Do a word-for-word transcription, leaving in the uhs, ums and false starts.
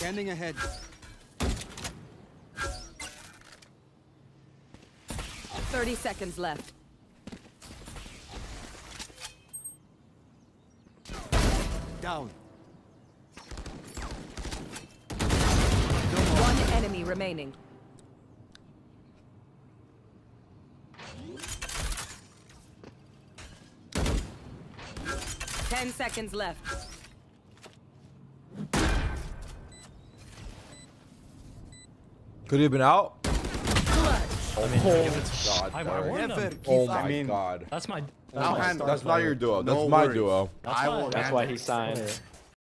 Scanning ahead. Thirty seconds left. Down. One enemy remaining. Ten seconds left. Could he have been out? I mean, Oh, if it's, God, I, I Tarik. warned Never him. give Oh up. my I mean, God. That's my. I'll my handle star That's not player. your duo. That's No my worries. duo. That's I why- will That's handle why it. he signed.